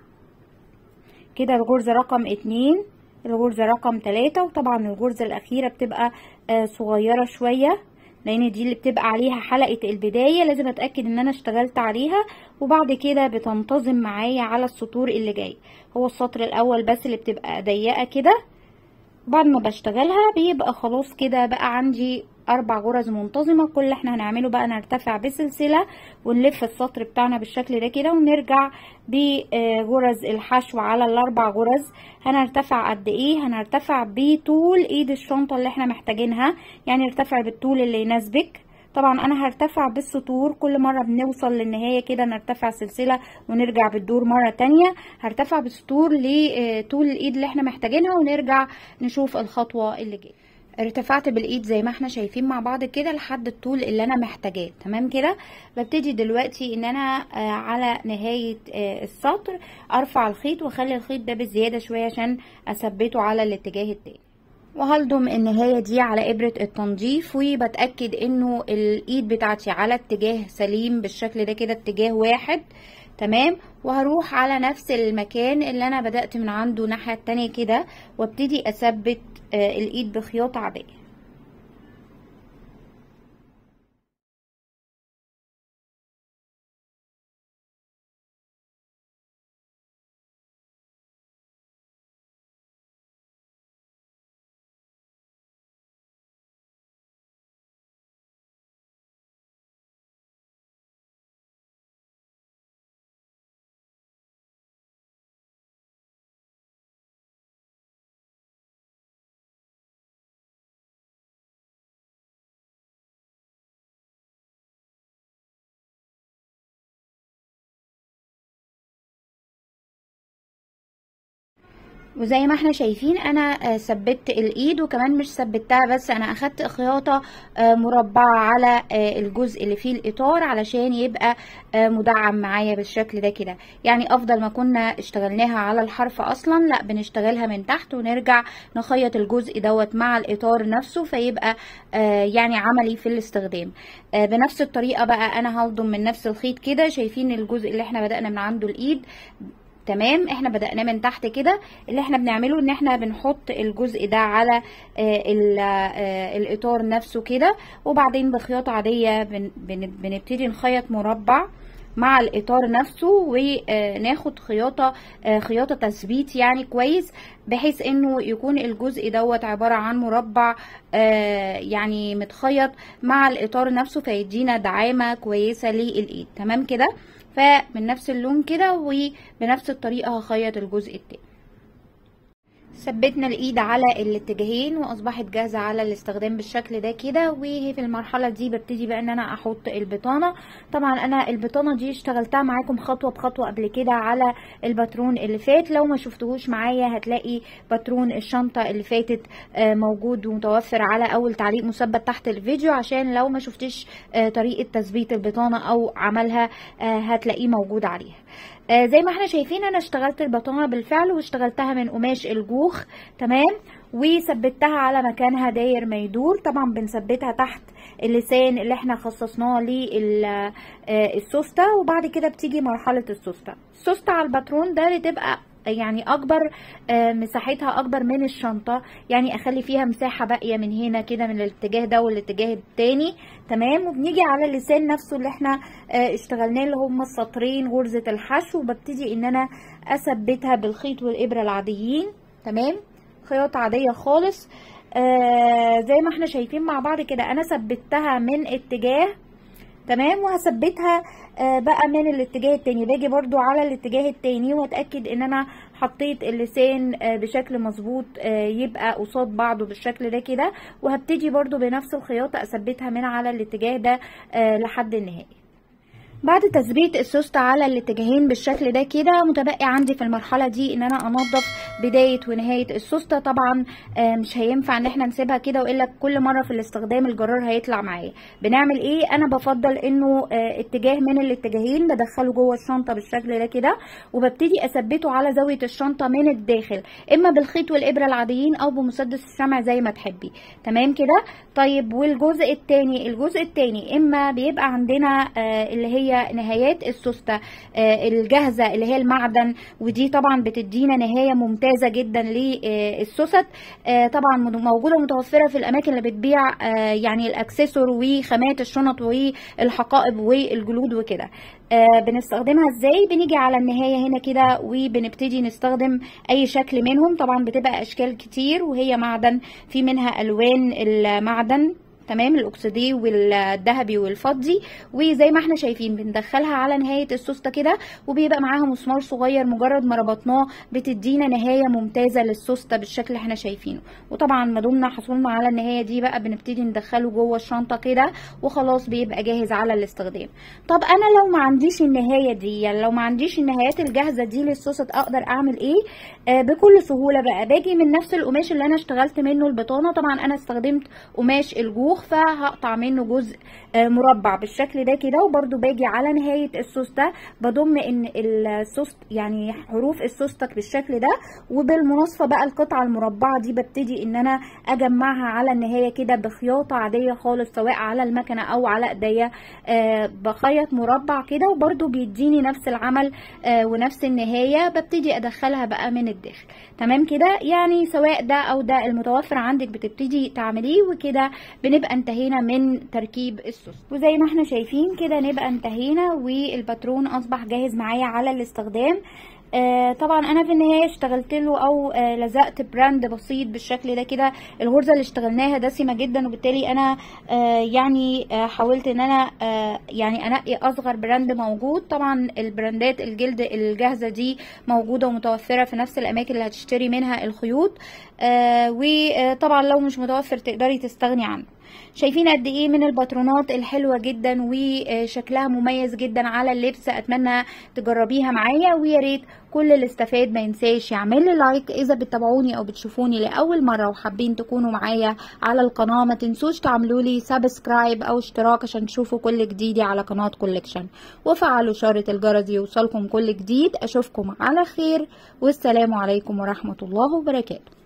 كده الغرزه رقم 2 الغرزه رقم 3. وطبعا الغرزه الاخيره بتبقى صغيره شويه لان دي اللي بتبقى عليها حلقة البداية، لازم اتأكد ان انا اشتغلت عليها. وبعد كده بتنتظم معايا على السطور اللي جاي. هو السطر الاول بس اللي بتبقى ضيقة كده، بعد ما بشتغلها بيبقى خلاص كده بقى عندي 4 غرز منتظمة. كل اللي احنا هنعمله بقى نرتفع بسلسلة ونلف السطر بتاعنا بالشكل ده كده، ونرجع بغرز الحشو على ال4 غرز. هنرتفع قد ايه؟ هنرتفع بطول ايد الشنطة اللي احنا محتاجينها، يعني ارتفع بالطول اللي يناسبك. طبعا انا هرتفع بالسطور كل مرة بنوصل للنهاية كده نرتفع سلسلة ونرجع بالدور مرة تانية. هرتفع بالسطور لطول الايد اللي احنا محتاجينها ونرجع نشوف الخطوة اللي جاية. ارتفعت بالايد زي ما احنا شايفين مع بعض كده لحد الطول اللي انا محتاجاه تمام كده. ببتدي دلوقتي ان انا على نهاية السطر ارفع الخيط واخلي الخيط ده بزيادة شوية عشان اثبته على الاتجاه التاني، وهلضم النهاية دي على ابرة التنظيف. وبتأكد انه الايد بتاعتي على اتجاه سليم بالشكل ده كده، اتجاه واحد تمام. وهروح على نفس المكان اللي انا بدأت من عنده الناحية التانية كده، وابتدي اثبت الايد بخياطة عادية. وزي ما احنا شايفين انا ثبت الايد، وكمان مش ثبتها بس، انا اخدت خياطة مربعة على الجزء اللي فيه الاطار علشان يبقى مدعم معايا بالشكل ده كده. يعني افضل ما كنا اشتغلناها على الحرف اصلا، لا بنشتغلها من تحت ونرجع نخيط الجزء دوت مع الاطار نفسه، فيبقى يعني عملي في الاستخدام. بنفس الطريقة بقى انا هلضم من نفس الخيط كده. شايفين الجزء اللي احنا بدأنا من عنده الايد، تمام، احنا بدأناه من تحت كده. اللي احنا بنعمله ان احنا بنحط الجزء ده على الاطار نفسه كده، وبعدين بخياطة عادية بنبتدي نخيط مربع مع الاطار نفسه، وناخد خياطة تثبيت يعني كويس، بحيث انه يكون الجزء دوت عبارة عن مربع يعني متخيط مع الاطار نفسه، فيدينا دعامة كويسة للايد. تمام كده. فمن نفس اللون كده وبنفس الطريقة هخيط الجزء التاني. ثبتنا الايد على الاتجاهين واصبحت جاهزه على الاستخدام بالشكل ده كده. وهي في المرحله دي ببتدي بقى ان انا احط البطانه. طبعا انا البطانه دي اشتغلتها معاكم خطوه بخطوه قبل كده على الباترون اللي فات، لو ما شفتوهوش معايا هتلاقي باترون الشنطه اللي فاتت موجود ومتوفر على اول تعليق مثبت تحت الفيديو، عشان لو ما شفتش طريقه تثبيت البطانه او عملها هتلاقيه موجود عليها. زي ما احنا شايفين انا اشتغلت البطانه بالفعل، واشتغلتها من قماش الجوخ، تمام، وثبتها على مكانها داير ما يدور. طبعا بنثبتها تحت اللسان اللي احنا خصصناه للسوسته، وبعد كده بتيجي مرحله السوسته على الباترون ده بتبقى يعني اكبر، مساحتها اكبر من الشنطه، يعني اخلي فيها مساحه باقيه من هنا كده من الاتجاه ده والاتجاه التاني، تمام. وبنيجي على اللسان نفسه اللي احنا اشتغلناه اللي هم السطرين غرزه الحشو، وببتدي ان انا اثبتها بالخيط والابره العاديين، تمام، خياطه عاديه خالص. زي ما احنا شايفين مع بعض كده انا ثبتها من اتجاه، تمام، وهثبتها بقى من الاتجاه التاني. باجي برضو على الاتجاه التاني واتاكد ان انا حطيت اللسان بشكل مظبوط يبقى قصاد بعضه بالشكل ده كده، وهبتدي برضو بنفس الخياطه اثبتها من على الاتجاه ده لحد النهايه. بعد تثبيت السوسته على الاتجاهين بالشكل ده كده، متبقي عندي في المرحله دي ان انا انضف بدايه ونهايه السوسته. طبعا مش هينفع ان احنا نسيبها كده، والا كل مره في الاستخدام الجرار هيطلع معايا. بنعمل ايه؟ انا بفضل انه اتجاه من الاتجاهين بدخله جوه الشنطه بالشكل ده كده، وببتدي اثبته على زاويه الشنطه من الداخل، اما بالخيط والابره العاديين او بمسدس الشمع زي ما تحبي، تمام كده. طيب والجزء التاني اما بيبقى عندنا اللي هي نهايات السوسته الجاهزه اللي هي المعدن، ودي طبعا بتدينا نهايه ممتازه جدا للسوست. طبعا موجوده متوفره في الاماكن اللي بتبيع يعني الاكسسور وخامات الشنط والحقائب والجلود وكده. بنستخدمها ازاي؟ بنيجي على النهايه هنا كده وبنبتدي نستخدم اي شكل منهم. طبعا بتبقى اشكال كتير وهي معدن، في منها الوان المعدن، تمام، الاكسدي والذهبي والفضي. وزي ما احنا شايفين بندخلها على نهايه السوسته كده، وبيبقى معاها مسمار صغير مجرد ما ربطناه بتدينا نهايه ممتازه للسوسته بالشكل اللي احنا شايفينه. وطبعا ما دمنا حصلنا على النهايه دي بقى بنبتدي ندخله جوه الشنطه كده، وخلاص بيبقى جاهز على الاستخدام. طب انا لو ما عنديش النهايه دي، يعني لو ما عنديش النهايات الجاهزه دي للسوست، اقدر اعمل ايه؟ بكل سهوله بقى باجي من نفس القماش اللي انا اشتغلت منه البطانه. طبعا انا استخدمت قماش الجوخ، فهقطع منه جزء مربع بالشكل ده كده، وبرده باجي على نهايه السوسته بضم ان السوست يعني حروف السوسته بالشكل ده، وبالمناسبه بقى القطعه المربعه دي ببتدي ان انا اجمعها على النهايه كده بخياطه عاديه خالص، سواء على المكنه او على ايديا. بخيط مربع كده، وبرده بيديني نفس العمل ونفس النهايه. ببتدي ادخلها بقى من الداخل، تمام كده. يعني سواء ده او ده المتوفر عندك بتبتدي تعمليه، وكده بنبقى انتهينا من تركيب السوست. وزي ما احنا شايفين كده نبقى انتهينا، والباترون اصبح جاهز معايا على الاستخدام. طبعا انا في النهايه اشتغلت له او لزقت براند بسيط بالشكل ده كده. الغرزه اللي اشتغلناها دسمه جدا، وبالتالي انا يعني حاولت ان انا يعني انقي اصغر براند موجود. طبعا البراندات الجلد الجاهزه دي موجوده ومتوفره في نفس الاماكن اللي هتشتري منها الخيوط. وطبعا لو مش متوفر تقدري تستغني عنه. شايفين قد ايه من الباترونات الحلوه جدا وشكلها مميز جدا على اللبس. اتمنى تجربيها معايا، ويا ريت كل اللي استفاد ما ينساش يعمل لي لايك. اذا بتتابعوني او بتشوفوني لاول مره وحابين تكونوا معايا على القناه، ما تنسوش تعملوا لي سبسكرايب او اشتراك عشان تشوفوا كل جديدي على قناه كولكشن، وفعلوا اشاره الجرس يوصلكم كل جديد. اشوفكم على خير، والسلام عليكم ورحمه الله وبركاته.